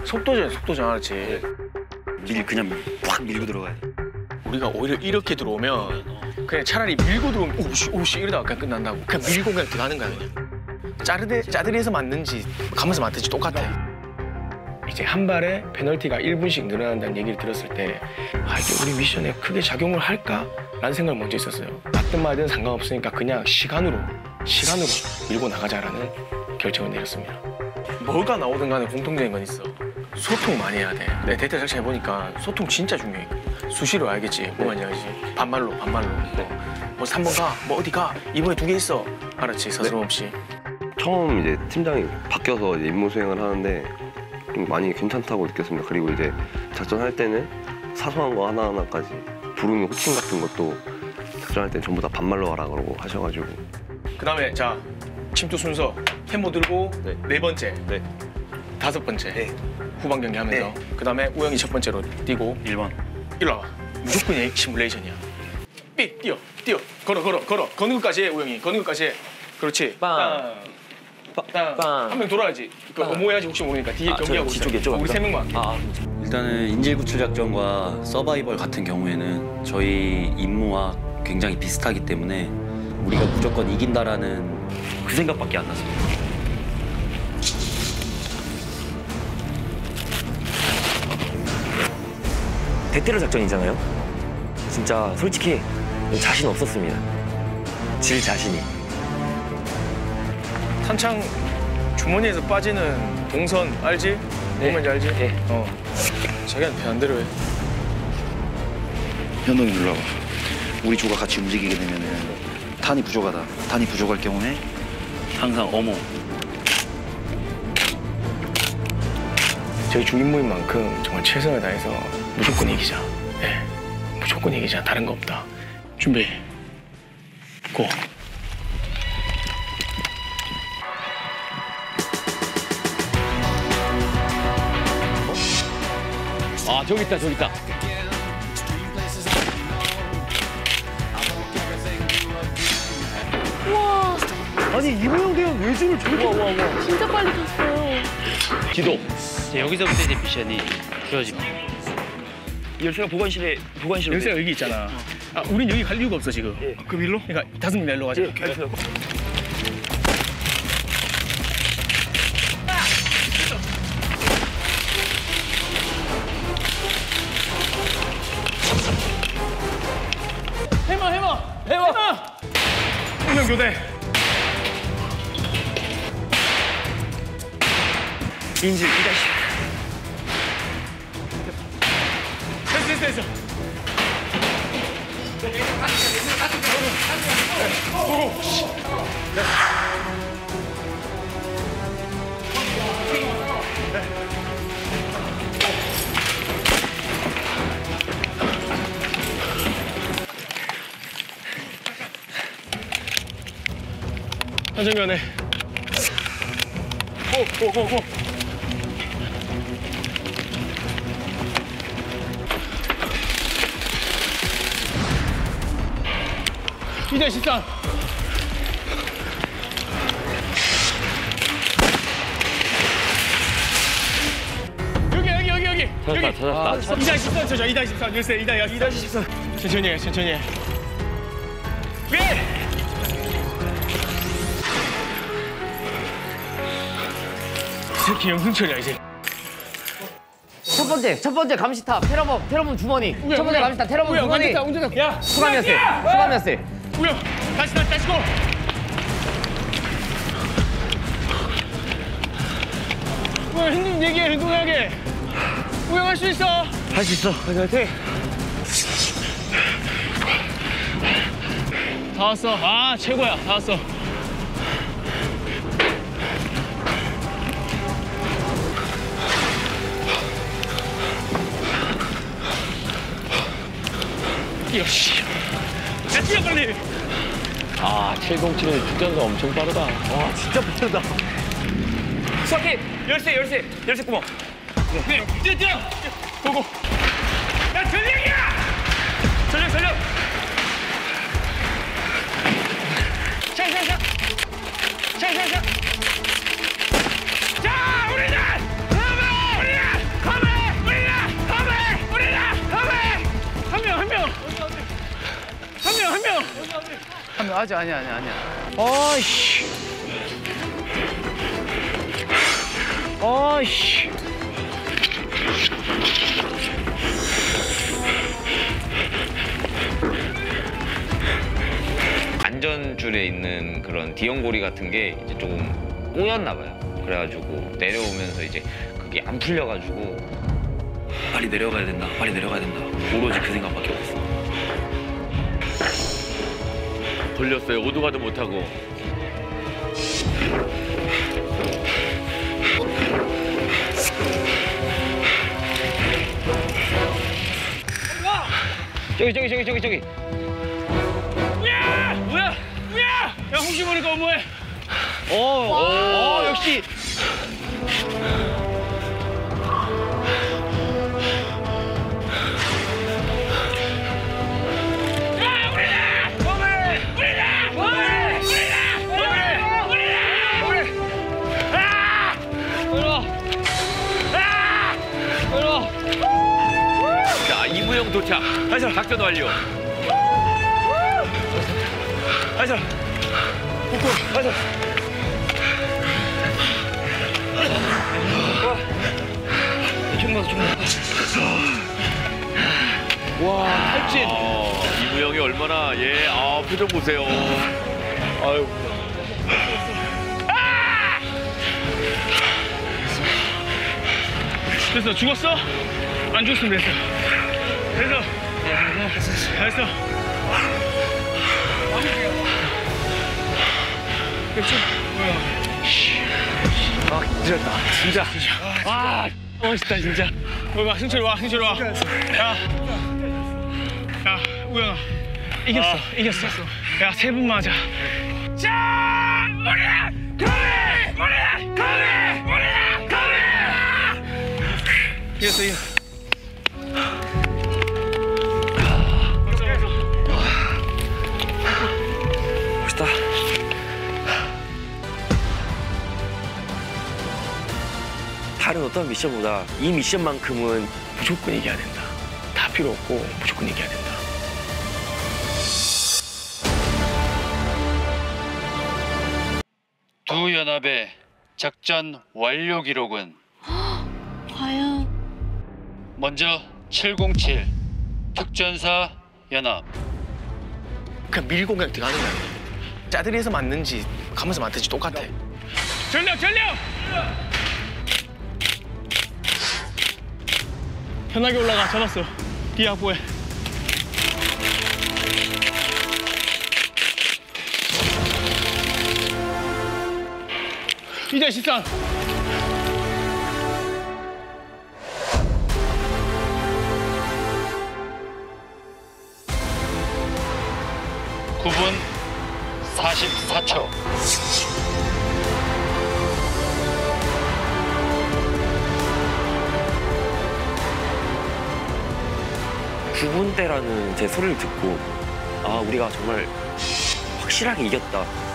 속도전 알았지. 그냥 확 밀고 들어가야 돼. 우리가 오히려 이렇게 들어오면 그냥 차라리 밀고 들어오면 오씨 이러다가 그냥 끝난다고. 그냥 밀고 그냥 들어가는 거야 그냥. 짜들이에서 맞는지 가면서 맞든지 똑같아. 이제 한 발에 페널티가 1분씩 늘어난다는 얘기를 들었을 때 이게 우리 미션에 크게 작용을 할까? 라는 생각을 먼저 있었어요. 맞든 말든 상관없으니까 그냥 시간으로 밀고 나가자라는 결정을 내렸습니다. 뭐가 나오든 간에 공통적인 건 있어. 소통 많이 해야 돼. 내 데이터 작성해 보니까 소통 진짜 중요해. 수시로 알겠지. 뭐 말인지 알지? 반말로. 뭐 3번 가, 뭐 어디 가, 이번에 2개 있어. 알았지? 서스럼없이. 처음 이제 팀장이 바뀌어서 이제 임무 수행을 하는데 좀 많이 괜찮다고 느꼈습니다. 그리고 이제 작전할 때는 사소한 거 하나하나까지 부르는 호칭 같은 것도 작전할 때 전부 다 반말로 하라 그러고 하셔가지고. 그다음에 자 침투 순서 템포 들고 네 번째, 다섯 번째 후반 경기 하면서 그다음에 우영이 첫 번째로 뛰고 1번. 일로 와봐. 무조건 시뮬레이션이야. 삑 뛰어 걸어 거는 것까지 해 우영이 거는 것까지 해. 그렇지. 빵. 한 명 돌아야지. 그거 뭐 해야지 혹시 모르니까 뒤에 경기하고 있어. 우리 3명만 할게. 일단은 인질구출 작전과 서바이벌 같은 경우에는 저희 임무와 굉장히 비슷하기 때문에 우리가 무조건 이긴다라는 그 생각밖에 안 났습니다. 대테러 작전이잖아요. 진짜 솔직히 자신 없었습니다. 질 자신이. 탄창 주머니에서 빠지는 동선 알지? 뭔지 알지? 자기한테 배안대로 해. 현동이 일로 와봐. 우리 조가 같이 움직이게 되면은 탄이 부족하다. 탄이 부족할 경우에 항상 어머. 저희 주임무인 만큼 정말 최선을 다해서 무조건 이기자. 무조건 이기자. 다른 거 없다. 준비. 고. 저기 있다. 우와. 아니 이모형 대원 왜 줄을 저렇게 와. 진짜 빨리 탔어요. 기도. 여기서부터 이제 미션이 풀어집니다. 열쇠가 보관실로. 열쇠가 여기 있잖아. 우린 여기 갈 이유가 없어 지금. 그럼 일로? 그러니까 5명 일로 가자. 해마! 운명 교대. 인질 2-. 됐어. 한정면에 고. 이제 13. 여기. 찾았다. 2-13 쳐줘. 2-13 열쇠 2-13. 천천히 해. 왜? 이 새끼 영승철이야 이제. 첫 번째 감시탑 테러범 주머니. 첫 번째 감시탑 테러범 주머니. 야, 수감이었어요. 우영, 다시 고. 우영 행동하게. 우영 할 수 있어. 할 수 있어. 화이팅. 다 왔어. 최고야. 다 왔어. 뛰어, 씨. 야, 뛰어, 빨리. 707은 축전도 엄청 빠르다. 와, 진짜 빠르다. 수학팀 열쇠 구멍. 뛰어. 고고. 야, 전력이야. 전력. 샤. 자, 우리는 아니야. 아이씨. 아이씨. 안전줄에 있는 그런 디연고리 같은 게 이제 조금 꼬였나 봐요. 그래가지고 내려오면서 이제 그게 안 풀려가지고 빨리 내려가야 된다. 오로지 그 생각밖에 없어. 걸렸어요. 오도 가도 못하고. 저기. 뭐야? 야, 혹시 모르니까 뭐해? 역시. 자, 이무영 도착. 작전 완료. 와, 탈진. 이무영이 얼마나 표정 보세요. 아유. 됐어, 죽었어? 안 죽었으면 됐어. 됐어. 아, 힘들었다. 진짜. 아, 멋있다 진짜. 와, 승철이 와. 야, 우영아. 이겼어. 야, 세 분 맞아. 자, 우리야! 이겼어. 멋있다. 다른 어떤 미션보다 이 미션만큼은 무조건 이겨야 된다. 다 필요 없고 무조건 이겨야 된다. 두 연합의 작전 완료 기록은 과연 먼저 707 특전사 연합 그냥 밀고 그냥 들어가는 거야. 짜들이에서 맞는지 가면서 맞든지 똑같아. 전력! 편하게 올라가. 잡았어. 뒤에 확보해. 이제 식상. (9분 44초) 구분대라는 제 소리를 듣고 아 우리가 정말 확실하게 이겼다.